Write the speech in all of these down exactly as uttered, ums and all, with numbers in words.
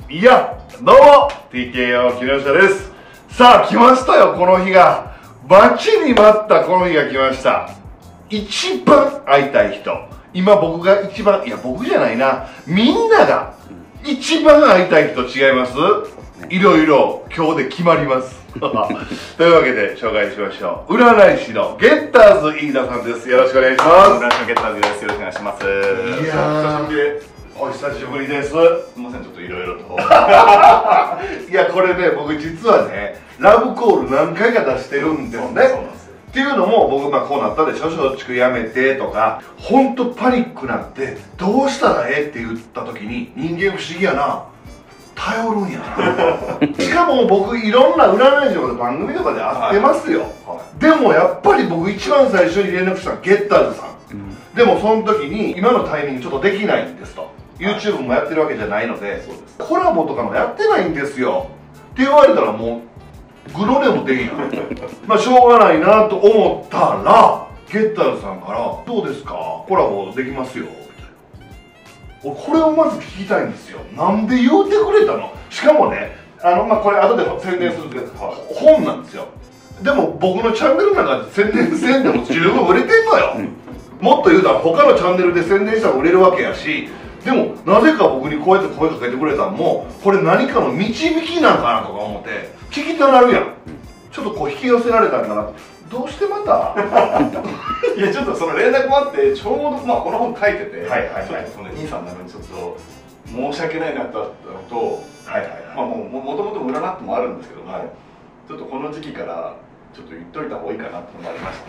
いや、どうも ティーケーオー 木下です。さあ来ましたよ、この日が。待ちに待ったこの日が来ました。一番会いたい人、今僕が一番、いや僕じゃないな、みんなが一番会いたい人違います？いろいろ今日で決まりますというわけで紹介しましょう。占い師のゲッターズ飯田さんです。よろしくお願いします。 占い師のゲッターズです。よろしくお願いします。 いやーお久しぶりです。 すみません、ちょっといろいろと。 いや、これね、僕実はね、ラブコール何回か出してるんですね。っていうのも、僕、まあこうなったでしょ、松竹やめてとか、ほんとパニックなって、どうしたらええって言った時に、人間不思議やな。頼るんやな。しかも僕、いろんな占い師とかで番組とかで会ってますよ。はいはい、でもやっぱり僕、一番最初に連絡したのはゲッターズさん。うん、でもその時に、今のタイミングちょっとできないんですと。YouTube もやってるわけじゃないので、コラボとかもやってないんですよって言われたら、もうグロでもできんやんまあしょうがないなと思ったら、ゲッターズさんから「どうですか、コラボできますよ」みたいな。俺これをまず聞きたいんですよ。なんで言うてくれたの。しかもね、あのまあこれ後で宣伝するんですけど、本なんですよ。でも僕のチャンネルの中で宣伝せんでも十分売れてんのよ、うん、もっと言うたら他のチャンネルで宣伝したら売れるわけやし、でもなぜか僕にこうやって声かけてくれたのも、これ何かの導きなんかなとか思って聞きたなるやん。ちょっとこう引き寄せられたんかな。どうしてまたいや、ちょっとその連絡もあって、ちょうど、まあ、この本書いてて、ちょっとその兄さんなのにちょっと申し訳ないなとと、もともと占ってもあるんですけども、はい、ちょっとこの時期からちょっと言っといた方がいいかなってのもありまして。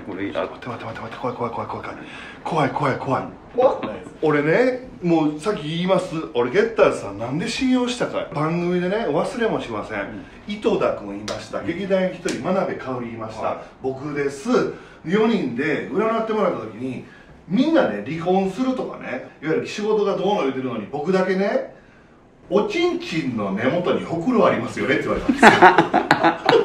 俺いいな。待って待って待って待って、怖い怖い怖い怖い怖い怖い怖い怖くないです。 俺ね、もうさっき言います。俺ゲッターズさんなんで信用したか。番組でね、忘れもしません、うん、井戸田君いました、劇団員ひとり真鍋かおりいました、はい、僕です。よにんで占ってもらった時に、みんなね離婚するとかね、いわゆる仕事がどうの言うてるのに、僕だけね、おちんちんの根元にほくろありますよねって言われたんですよ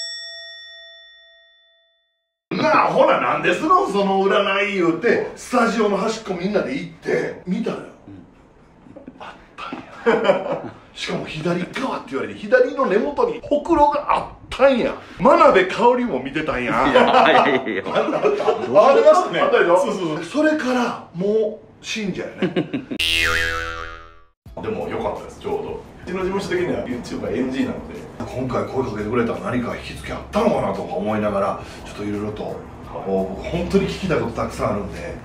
なあ、ほらなんですのその占い言うて、スタジオの端っこみんなで行って見たのよ、うん、あったんやしかも左側って言われて、左の根元にほくろがあったんや。真鍋かおりも見てたんや。いやいやいやいや、ありましたね。あったでしょ。そうそうそう。それからもう信者やねでも良かったです、ちょうど。うちの事務所的には YouTube が エヌジー なので、 今回声かけてくれたら何か引き付けあったのかなとか思いながら、ちょっといろいろと、はい、僕本当に聞きたいことたくさんあるんで。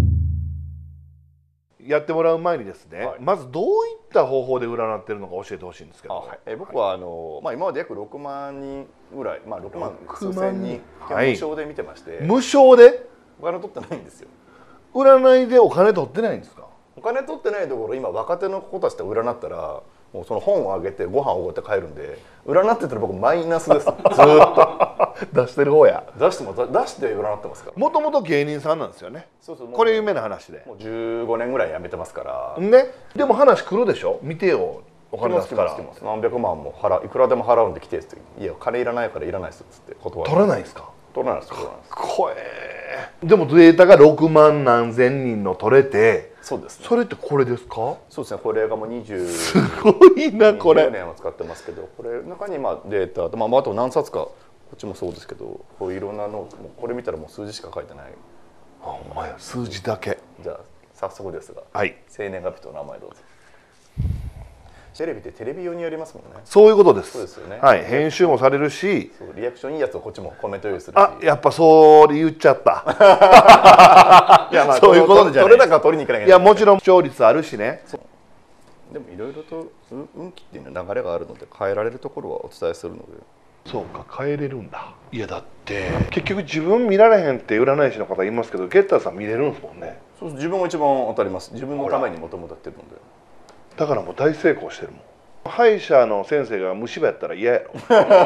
やってもらう前にですね、はい、まずどういった方法で占ってるのか教えてほしいんですけど。 はい、え僕はあの、まあ、今まで約ろくまんにんぐらい、まあ、ろくまん数千人無償で見てまして、はい、 無償でお金取ってないんですよ。 占いでお金取ってないんですか。 お金取ってないところ、今若手の子たちと占ったら、もうその本をあげてご飯をおごって帰るんで、占ってたら僕マイナスですずーっと出してる方や。 出しても出して占ってますから。 もともと芸人さんなんですよね。そうそう、これ有名な話でもうじゅうごねんぐらい辞めてますからね。でも話来るでしょ、見てよ、お金出すから。 何百万も払う、いくらでも払うんで来てって。いや、金いらないからいらないですっつって断る。 取らないですか。 取らないです。 こえでもデータがろくまん何千人の取れて、 そうですね。 それってこれですか。 そうですね。これがもうにじゅうすごいなこれ。 にじゅうねんは使ってますけど、これ中にまあデータと、まああと何冊かこっちもそうですけど、こういろんなの、これ見たらもう数字しか書いてない。 あ、お前数字だけ。 じゃあ早速ですが、 はい、 生年月日と名前どうぞ。テレビってテレビ用にやりますもんね。 そういうことです。 そうですよね。 はい、編集もされるし、 リアクションいいやつをこっちもコメント用意するし。 あ、やっぱそう言っちゃった。 いや、まあそういうことじゃない。 取れ高取りに行かなきゃいけない。 いや、もちろん視聴率あるしね。 でもいろいろと運気っていうの流れがあるので、変えられるところはお伝えするので。 そうか、変えれるんだ。いやだって結局自分見られへんって占い師の方言いますけど、ゲッターさん見れるんですもんね。 そう、自分が一番当たります。自分のためにもともとやってるので。 だからもう大成功してるもん。歯医者の先生が虫歯やったら嫌やろ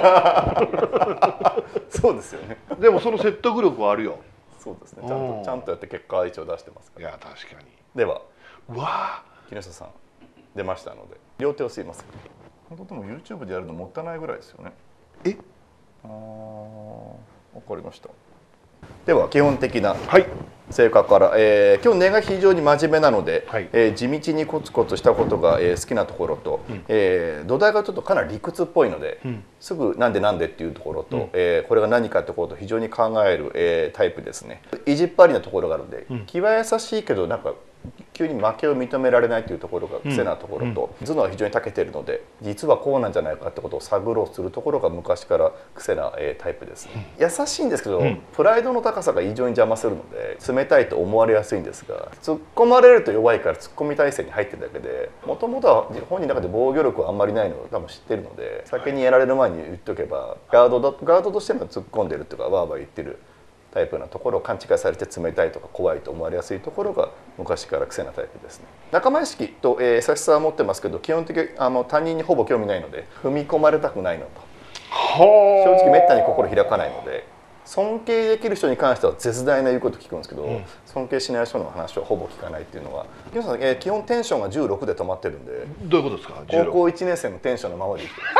そうですよね。 でもその説得力はあるよ。 そうですね。ちゃんとちゃんとやって結果は一応出してますから。 いや確かに。 では、 うわ木下さん出ましたので、両手を吸います。本当でも YouTube でやるのもったいないぐらいですよね。 え？ ああ、わかりました。 では基本的なはい性格から、えー、今日根が非常に真面目なので、はい、えー、地道にコツコツしたことが、えー、好きなところと、うん、えー、土台がちょっとかなり理屈っぽいので、うん、すぐなんでなんでっていうところと、うん、えー、これが何かってことを非常に考える、えー、タイプですね。意地っ張りなところがあるので、うん、気は優しいけどなんか急に負けを認められないというところが癖なところと、うん、頭脳は非常に長けているので実はこうなんじゃないかってことを探ろうとするところが昔から癖な、えー、タイプですね。優しいんですけど、うん、プライドの高さが異常に邪魔するので冷たいと思われやすいんですが、突っ込まれると弱いから突っ込み体制に入ってるだけで、もともとは本人の中で防御力はあんまりないのを多分知ってるので、先にやられる前に言っとけばガードだガードとしても突っ込んでるとかワーワー言ってるタイプなところを勘違いされて冷たいとか怖いと思われやすいところが昔から癖なタイプですね。仲間意識と、えー、優しさは持ってますけど、基本的にあの他人にほぼ興味ないので踏み込まれたくないのと、正直めったに心開かないので、尊敬できる人に関しては絶大な言うこと聞くんですけど、うん、尊敬しない人の話はほぼ聞かないっていうのは、木下さん、えー、基本テンションがじゅうろくで止まってるんで。 どういうことですか？ 高校いちねん生のテンションのままでいってる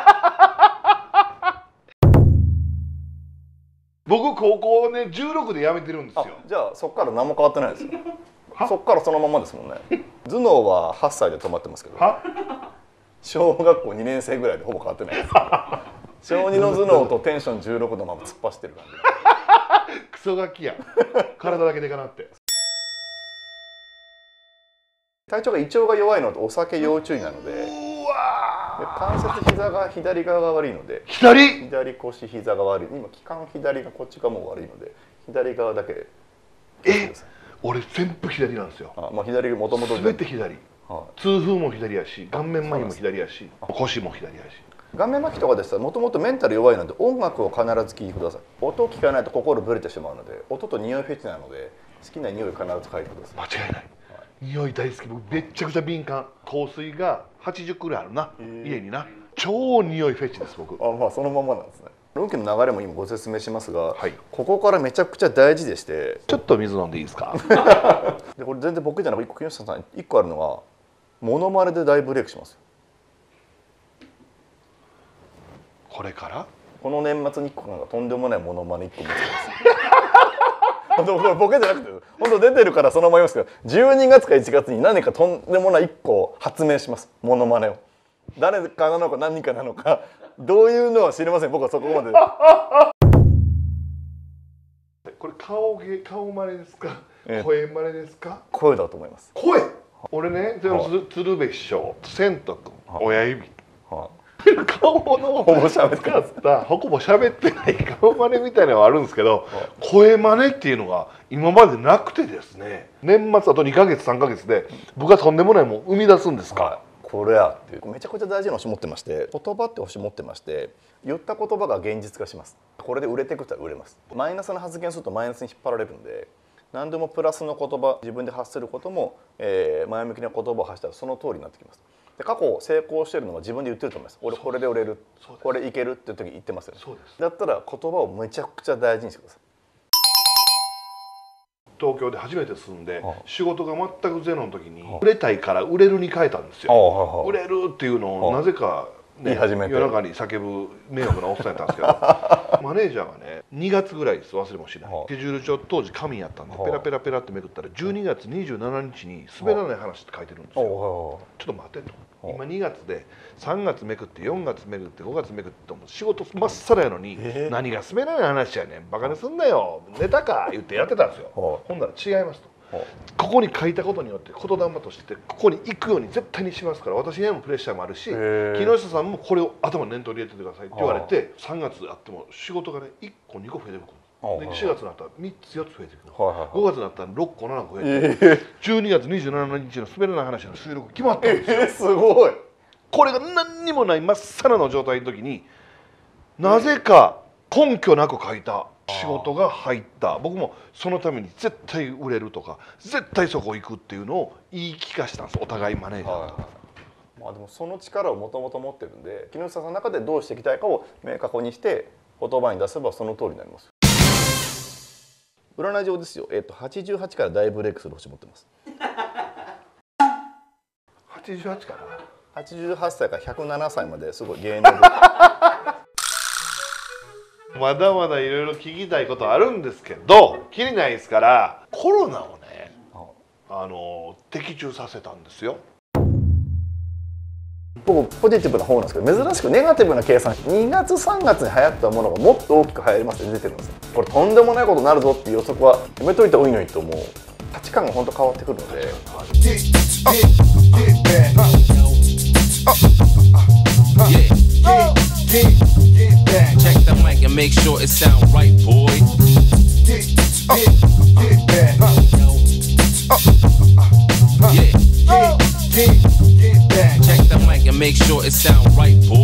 僕高校ねじゅうろくで辞めてるんですよ。 じゃあそこから何も変わってないですよそこからそのままですもんね。頭脳ははっさいで止まってますけど、小学校にねん生ぐらいでほぼ変わってないです小にの頭脳とテンションじゅうろくのまま突っ走ってる感じクソガキや体だけでかなって。 体調が胃腸が弱いのとお酒要注意なので、関節膝が左側が悪いので、 左左腰膝が悪い、今気管左がこっち側も悪いので左側だけ。 え俺全部左なんですよ。 あ、まあ、左もともと全て左、はあ、痛風も左やし、顔面麻痺も左やし、腰も左やし。 顔面麻痺とかでしたらもともとメンタル弱いので音楽を必ず聴いてください。音を聞かないと心ブレてしまうので、音と匂いフェチなので好きな匂いを必ず嗅いでください。 間違いない、匂い大好き。僕めっちゃくちゃ敏感。香水がはちじゅっくらいあるな、家にな。超匂いフェチです僕。あ、 まあそのままなんですね。運気の流れも今ご説明しますが、はい、ここからめちゃくちゃ大事でして、 ちょっと水飲んでいいですかでこれ全然僕じゃなくて木下さんいっこあるのはモノマネで大ブレイクします。 これからこの年末にいっこなんかとんでもないモノマネいっこ見つけます本当これボケじゃなくて本当出てるからそのまま言いますけど、じゅうにがつかいちがつに何かとんでもないいっこ発明します。モノマネを誰かなのか何人かなのかどういうのは知りません。僕はそこまでこれ顔芸顔真似ですか、ええ、声真似ですか？ 声だと思います。 声。俺ね、鶴瓶師匠、千と君、親指、はあ顔のほぼ喋ってったほぼ喋ってない顔真似みたいなのはあるんですけど、声真似っていうのが今までなくてですね、年末あとにかげつさんかげつで僕はとんでもないもん生み出すんですか、はい、これやっていうめちゃくちゃ大事な星持ってまして、言葉って星持ってまして、言った言葉が現実化します。これで売れていく人は売れます。マイナスの発言するとマイナスに引っ張られるんで、何でもプラスの言葉、自分で発することも、えー、前向きな言葉を発したらその通りになってきます。で過去成功してるのは自分で言ってると思います。俺これで売れる、これいけるって時言ってますよね。そうです。だったら言葉をめちゃくちゃ大事にしてください。 東京で初めて住んで、仕事が全くゼロの時に売れたいから売れるに変えたんですよ。売れるっていうのをなぜかね、夜中に叫ぶ迷惑なおっさんやったんですけどマネージャーがねにがつぐらいです、忘れもしないスケジュール帳当時紙やったんでペラペラペラってめくったらじゅうにがつにじゅうしちにちに滑らない話って書いてるんですよ。ちょっと待ってと、今にがつでさんがつめくってよんがつめくってごがつめくって仕事まっさらやのに、えー、何が滑らない話やねん、バカにすんなよネタか言ってやってたんですよ。ほんなら違いますと、ここに書いたことによって言霊としてここに行くように絶対にしますから、私へのプレッシャーもあるし木下さんもこれを頭に念頭に入れててくださいって言われて、さんがつあっても仕事がねいっこにこ増えてくる。でしがつになったらみっつよっつ増えてくる。ごがつになったらろっこななこ増えて、じゅうにがつにじゅうしちにちの滑らない話の収録決まったんですよ。 えー、すごい。 これが何にもないまっさらの状態の時になぜか根拠なく書いた仕事が入った。僕もそのために絶対売れるとか絶対そこ行くっていうのを言い聞かしたんです、お互いマネージャーと。 まあでもその力をもともと持ってるんで、木下さんの中でどうしていきたいかを明確にして言葉に出せばその通りになります。占い上ですよ、えっとはちじゅうはちから大ブレイクする星持ってます。 はちじゅうはちからはちじゅうはっさいからひゃくななさいまですごい芸能でまだまだいろいろ聞きたいことあるんですけど、きりないですから、コロナをね、あの的中させたんですよ。 僕ポジティブな方なんですけど、珍しくネガティブな計算、にがつさんがつに流行ったものがもっと大きく流行りますって出てるんですよ。これとんでもないことになるぞっていう予測はやめといた方がいいのにと思う。価値観が本当変わってくるので。 Check the mic and make sure it sound right, boy.